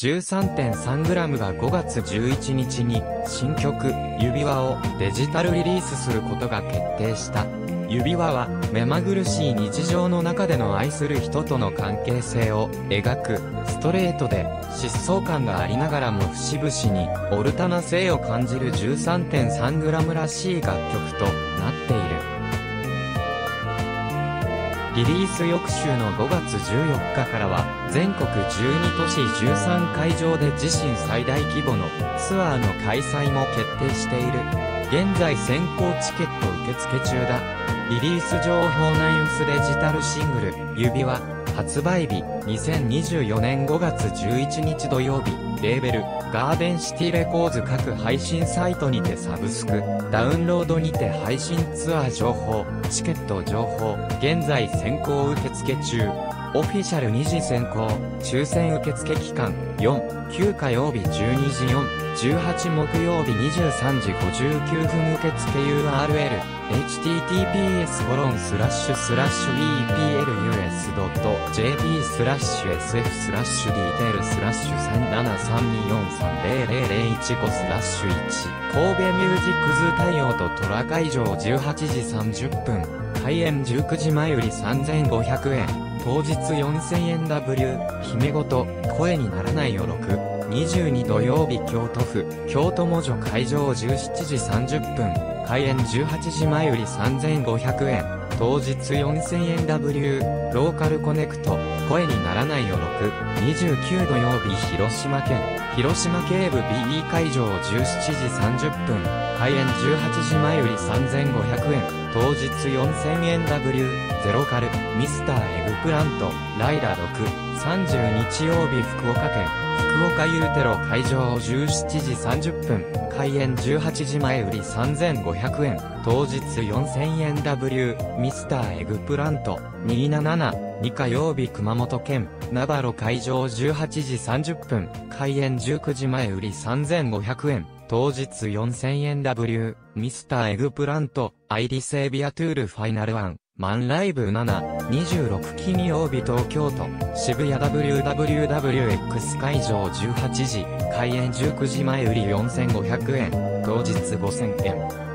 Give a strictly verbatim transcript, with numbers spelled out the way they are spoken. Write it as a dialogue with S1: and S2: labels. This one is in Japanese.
S1: じゅうさんてんさんグラム がごがつじゅういちにちに新曲「指輪」をデジタルリリースすることが決定した。指輪は目まぐるしい日常の中での愛する人との関係性を描くストレートで疾走感がありながらも節々にオルタナ性を感じる じゅうさんてんさんグラム らしい楽曲となっている。リリース翌週のごがつじゅうよっかからは全国じゅうにとしじゅうさんかいじょうで自身最大規模のツアーの開催も決定している。現在先行チケット受付中だ。リリース情報ナインスデジタルシングル「指輪」発売日にせんにじゅうよねんごがつじゅういちにち土曜日。レーベルガーデンシティレコーズ各配信サイトにてサブスクダウンロードにて配信ツアー情報チケット情報現在先行受付中。オフィシャルにじ先行抽選受付期間よん、きゅう火曜日じゅうにじよん、じゅうはち木曜日にじゅうさんじごじゅうきゅうふん受付 ユーアールエル エイチティーティーピーエスコロンスラッシュスラッシュ イーピーエルユーエスドットジェーピー スラッシュ エスエフ スラッシュ ディテールスラッシュ さんななさんによんさんゼロゼロゼロいちご スラッシュいち神戸ミュージックズ対応とトラ会場じゅうはちじさんじゅっぷん開演じゅうくじまえ売りさんぜんごひゃくえん当日よんせんえん ダブリュー 姫ごと声にならないよろくにじゅうに土曜日京都府京都文書会場じゅうしちじさんじゅっぷん開演じゅうはちじまえ売りさんぜんごひゃくえん当日よんせんえん ダブリュー ローカルコネクト声にならないよろくにじゅうく土曜日広島県広島警部 ビーイー 会場じゅうしちじさんじゅっぷん開演じゅうはちじまえ売りさんぜんごひゃくえん当日よんせんえん ダブリュー ゼロカルミスターエグプラントライダろくさんじゅう日曜日福岡県福岡ユーテロ会場じゅうしちじさんじゅっぷん開演じゅうはちじまえ売りさんぜんごひゃくえん当日よんせんえん ダブリュー ミスターエグプラントにーなななに火曜日熊本県ナバロ会場じゅうはちじさんじゅっぷん開演じゅうくじまえ売りさんぜんごひゃくえん当日よんせんえん ダブリュー ミスターエグプラントアイリセービアトゥールファイナルワンマンライブなな、にじゅうろく金曜日東京都渋谷 ダブリューダブリューダブリューエックス 会場じゅうはちじ開演じゅうくじまえ売りよんせんごひゃくえん当日ごせんえん